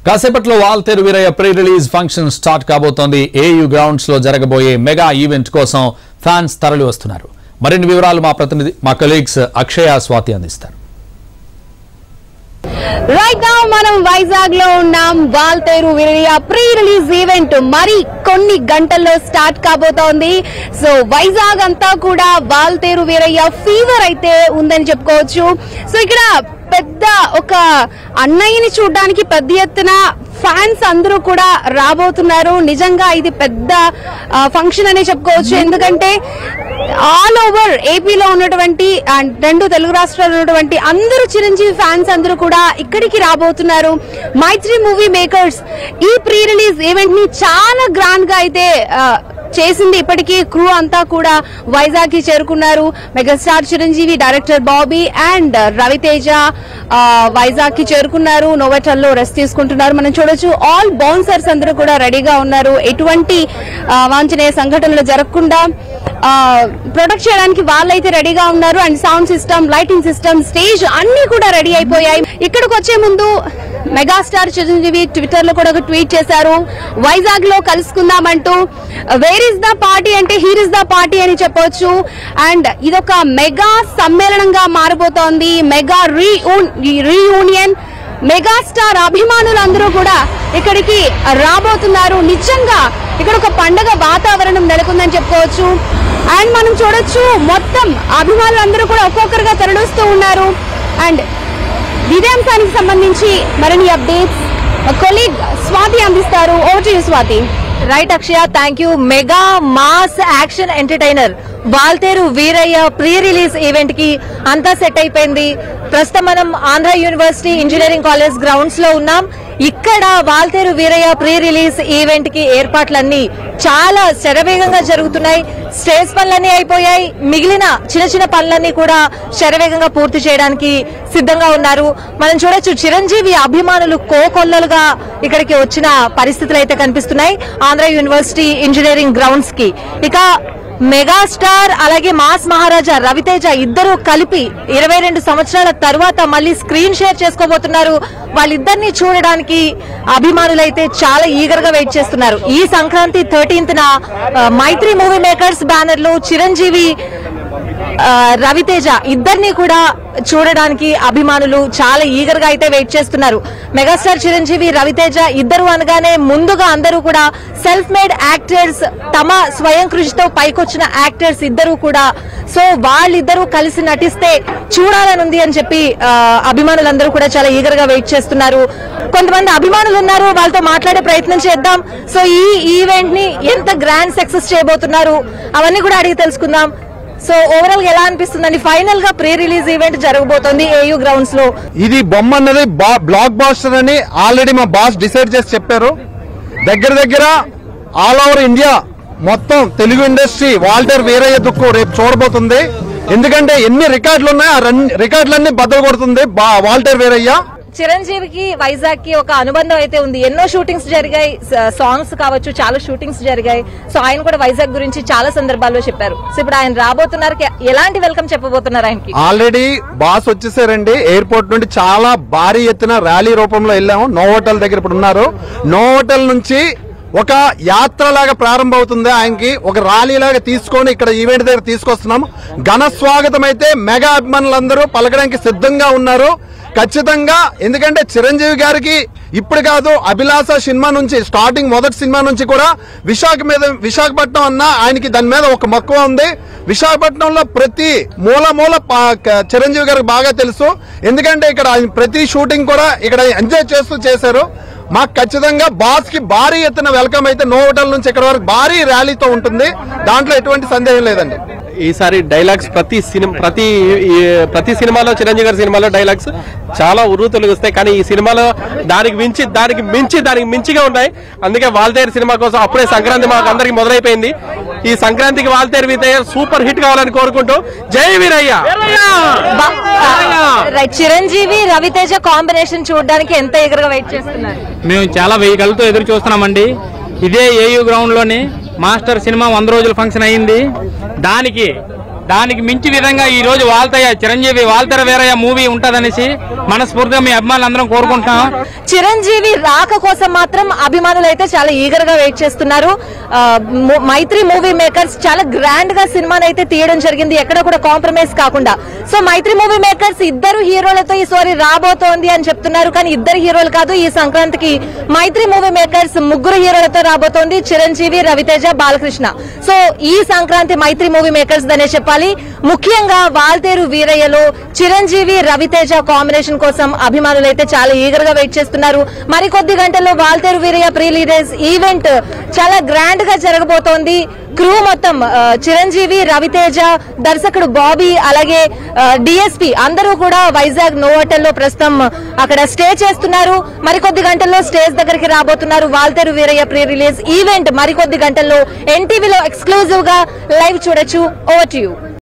కాసేపట్లో Waltair Veerayya pre release function start కాబోతోంది. AU grounds లో జరగబోయే మెగా ఈవెంట్ కోసం ఫ్యాన్స్ తరలి వస్తున్నారు. మరిన్ని వివరాలు మా కొలీగ్స్ అక్షయ స్వాతి అందిస్తారు. రైట్ నౌ మనం వైజాగ్ లో ఉన్నాం. Waltair Veerayya pre release event మరి కొన్ని గంటల్లో స్టార్ట్ కాబోతోంది. సో వైజాగ్ అంతా కూడా వాల్తేరు వీరయ్య ఫీవర్ అయితే ఉందని చెప్పుకోవచ్చు. సో ఇక్కడ పెద్ద ఒక అన్నయ్యని చూడడానికి పెద్ద ఎత్తున ఫ్యాన్స్ అందరూ కూడా రాబోతున్నారు. నిజంగా ఇది పెద్ద ఫంక్షన్ అనే చెప్పుకోవచ్చు. ఎందుకంటే ఆల్ ఓవర్ ఏపీలో ఉన్నటువంటి రెండు తెలుగు రాష్ట్రాల్లో ఉన్నటువంటి అందరూ చిరంజీవి ఫ్యాన్స్ అందరూ కూడా ఇక్కడికి రాబోతున్నారు. మైత్రి మూవీ మేకర్స్ ఈ ప్రీ రిలీజ్ ఈవెంట్ ని చాలా గ్రాండ్ గా అయితే చేసింది. ఇప్పటికీ క్రూ అంతా కూడా వైజాగ్ కి చేరుకున్నారు. Megastar Chiranjeevi, director Bobby and Ravi Teja Vizag కి చేరుకున్నారు. నోవెటల్ లో రెస్ట్ తీసుకుంటున్నారు. మనం చూడొచ్చు ఆల్ బౌన్సర్స్ అందరూ కూడా రెడీగా ఉన్నారు. ఎటువంటి వాంఛనీయ సంఘటనలు జరగకుండా ప్రొటెక్ట్ చేయడానికి వాళ్ళైతే రెడీగా ఉన్నారు. And sound system, lighting system, stage అన్ని కూడా రెడీ అయిపోయాయి. ఇక్కడికి వచ్చే ముందు మెగాస్టార్ చిరంజీవి ట్విట్టర్ లో కూడా ఒక ట్వీట్ చేశారు. వైజాగ్ లో కలుసుకుందామంటూ వేర్ ఇస్ ద పార్టీ అంటే హీర్ ఇస్ ద పార్టీ అని చెప్పొచ్చు. అండ్ ఇదొక మెగా సమ్మేళనంగా మారిపోతోంది. Mega reunion. మెగాస్టార్ అభిమానులందరూ కూడా ఇక్కడికి రాబోతున్నారు. నిజంగా ఇక్కడ ఒక పండగ వాతావరణం నెలకొందని చెప్పుకోవచ్చు. అండ్ మనం చూడొచ్చు మొత్తం అభిమానులందరూ కూడా ఒక్కొక్కరుగా తరలిస్తూ ఉన్నారు. అండ్ ఇదే అంశానికి సంబంధించి మరిన్ని అప్డేట్స్ కొలీగ్ స్వాతి అందిస్తారు. Over to you Swathi. Right Akshaya, thank you. Mega mass action entertainer Waltair Veerayya pre release event కి అంతా సెట్ అయిపోయింది. ప్రస్తుతం మనం Andhra university engineering college grounds లో ఉన్నాం. ఇక్కడ Waltair Veerayya pre release event కి ఏర్పాట్లన్నీ చాలా శరవేగంగా జరుగుతున్నాయి. స్టేజ్ పనులన్నీ అయిపోయాయి. మిగిలిన చిన్న చిన్న పనులన్నీ కూడా శరవేగంగా పూర్తి చేయడానికి సిద్ధంగా ఉన్నారు. మనం చూడొచ్చు చిరంజీవి అభిమానులు కోకొల్లలుగా ఇక్కడికి వచ్చిన పరిస్థితులు అయితే కనిపిస్తున్నాయి ఆంధ్ర యూనివర్సిటీ ఇంజనీరింగ్ గ్రౌండ్స్ కి. ఇక మెగాస్టార్ అలాగే మాస్ మహారాజా రవితేజ ఇద్దరు కలిపి 22 సంవత్సరాల తర్వాత మళ్ళీ స్క్రీన్ షేర్ చేసుకోబోతున్నారు. వాళ్ళిద్దరిని చూడడానికి అభిమానులైతే చాలా ఈగర్ గా వెయిట్ చేస్తున్నారు. ఈ Sankranti 13th Mythri movie makers banner లో చిరంజీవి, రవితేజ ఇద్దరిని కూడా చూడడానికి అభిమానులు చాలా ఈగర్ గా అయితే వెయిట్ చేస్తున్నారు. మెగాస్టార్ చిరంజీవి, రవితేజ ఇద్దరు అనగానే ముందుగా అందరూ కూడా సెల్ఫ్ మేడ్ యాక్టర్స్, తమ స్వయం కృషితో పైకొచ్చిన యాక్టర్స్ ఇద్దరు కూడా. సో వాళ్ళిద్దరూ కలిసి నటిస్తే చూడాలనుంది అని చెప్పి అభిమానులందరూ కూడా చాలా ఈగర్ గా వెయిట్ చేస్తున్నారు. కొంతమంది అభిమానులు ఉన్నారు, వాళ్ళతో మాట్లాడే ప్రయత్నం చేద్దాం. సో ఈ ఈవెంట్ ని ఎంత గ్రాండ్ సక్సెస్ చేయబోతున్నారు అవన్నీ కూడా అడిగి తెలుసుకుందాం. సో ఓవరాల్ గా ఎలా అనిపిస్తుందండి? ఫైనల్ గా ప్రీ రిలీజ్ ఈవెంట్ జరగబోతోంది ఏయూ గ్రౌండ్స్ లో. ఇది బొమ్మ అన్నది బ్లాక్ బాస్టర్ అని ఆల్రెడీ మా బాస్ డిసైడ్ చేసి చెప్పారు. దగ్గర ఆల్ ఓవర్ ఇండియా మొత్తం తెలుగు ఇండస్ట్రీ వాల్తేరు వీరయ్య దుక్కు రేపు చూడబోతుంది. ఎందుకంటే ఎన్ని రికార్డులు ఉన్నాయో ఆ రికార్డులన్నీ బద్దలు కొడుతుంది వాల్తేరు వీరయ్య. చిరంజీవికి వైజాగ్ కి ఒక అనుబంధం అయితే ఉంది. ఎన్నో షూటింగ్స్ జరిగాయి, సాంగ్స్ కావచ్చు, చాలా షూటింగ్స్ జరిగాయి. సో ఆయన కూడా వైజాగ్ గురించి చాలా సందర్భాల్లో చెప్పారు. సో ఇప్పుడు ఆయన రాబోతున్నారు, ఎలాంటి వెల్కమ్ చెప్పబోతున్నారు ఆయనకి? Already boss వచ్చేసారండి. ఎయిర్పోర్ట్ నుండి చాలా భారీ ఎత్తున ర్యాలీ రూపంలో వెళ్ళాము. నోవోటల్ దగ్గర ఇప్పుడు ఉన్నారు. నోవోటల్ నుంచి ఒక యాత్ర లాగా ప్రారంభం అవుతుంది. ఆయనకి ఒక ర్యాలీ లాగా తీసుకొని ఇక్కడ ఈవెంట్ దగ్గర తీసుకొస్తున్నాం. ఘన స్వాగతం అయితే మెగా అభిమానులందరూ పలకడానికి సిద్ధంగా ఉన్నారు ఖచ్చితంగా. ఎందుకంటే చిరంజీవి గారికి ఇప్పుడు కాదు, అభిలాష సినిమా నుంచి స్టార్టింగ్ మొదటి సినిమా నుంచి కూడా విశాఖపట్నం అన్న ఆయనకి దాని మీద ఒక మక్కువ ఉంది. విశాఖపట్నంలో ప్రతి మూల చిరంజీవి గారికి బాగా తెలుసు. ఎందుకంటే ఇక్కడ ఆయన ప్రతి షూటింగ్ కూడా ఇక్కడ ఎంజాయ్ చేస్తూ చేశారు. మాకు ఖచ్చితంగా బాస్ కి భారీ ఎత్తున వెల్కమ్ అయితే నోవోటల్ నుంచి ఇక్కడ వరకు భారీ ర్యాలీతో ఉంటుంది. దాంట్లో ఎటువంటి సందేహం లేదండి. ఈసారి డైలాగ్స్ ప్రతి సినిమాలో చిరంజీవి గారి సినిమాలో డైలాగ్స్ చాలా ఉర్రూతలు వస్తాయి. కానీ ఈ సినిమాలో దానికి మించిగా ఉన్నాయి. అందుకే వాల్తేరు సినిమా కోసం అప్పుడే సంక్రాంతి మాకు అందరికి మొదలైపోయింది. ఈ సంక్రాంతికి వాల్తేరు వీరయ్య సూపర్ హిట్ కావాలని కోరుకుంటూ జై వీరయ్య. చిరంజీవి, రవితేజ కాంబినేషన్ చూడడానికి ఎంత ఎగరగా వెయిట్ చేస్తున్నారు? మేము చాలా వెయ్యికలతో ఎదురు చూస్తున్నామండి. ఇదే ఏయూ గ్రౌండ్ లోని మాస్టర్ సినిమా 100 రోజుల ఫంక్షన్ అయింది. దానికి దానికి మించి విధంగా ఈ రోజు చిరంజీవి వాల్తెర వీరయ్య మూవీ ఉంటదనేసి మనస్ఫూర్తిగా మీ అభిమానులందరం కోరుకుంటున్నాం. చిరంజీవి రాక కోసం మాత్రం అభిమానులు అయితే చాలా ఈగర్ గా వెయిట్ చేస్తున్నారు. మైత్రి మూవీ మేకర్స్ చాలా గ్రాండ్ గా సినిమాని అయితే తీయడం జరిగింది, ఎక్కడ కూడా కాంప్రమైజ్ కాకుండా. సో మైత్రి మూవీ మేకర్స్ ఇద్దరు హీరోలతో ఈసారి రాబోతోంది అని చెప్తున్నారు, కానీ ఇద్దరు హీరోలు కాదు. ఈ సంక్రాంతికి మైత్రి మూవీ మేకర్స్ 3 హీరోలతో రాబోతోంది, చిరంజీవి, రవితేజ, బాలకృష్ణ. సో ఈ సంక్రాంతి మైత్రి మూవీ మేకర్స్ దనే చెప్పాలి. ముఖ్యంగా వాల్తేరు వీరయ్యలో చిరంజీవి, రవితేజ కాంబినేషన్ కోసం అభిమానులు అయితే చాలా ఈగర్ గా వెయిట్ చేస్తున్నారు. మరికొద్ది గంటల్లో Waltair Veerayya pre release event చాలా గ్రాండ్ గా జరగబోతోంది. క్రూ మొత్తం చిరంజీవి, రవితేజ, దర్శకుడు బాబీ, అలాగే డిఎస్పీ అందరూ కూడా వైజాగ్ నోవోటెల్ లో ప్రస్తుతం అక్కడ స్టే చేస్తున్నారు. మరికొద్ది గంటల్లో స్టేజ్ దగ్గరికి రాబోతున్నారు. Waltair Veerayya pre release event మరికొద్ది గంటల్లో ఎన్టీవీలో ఎక్స్క్లూజివ్ గా లైవ్ చూడొచ్చు. Over to you.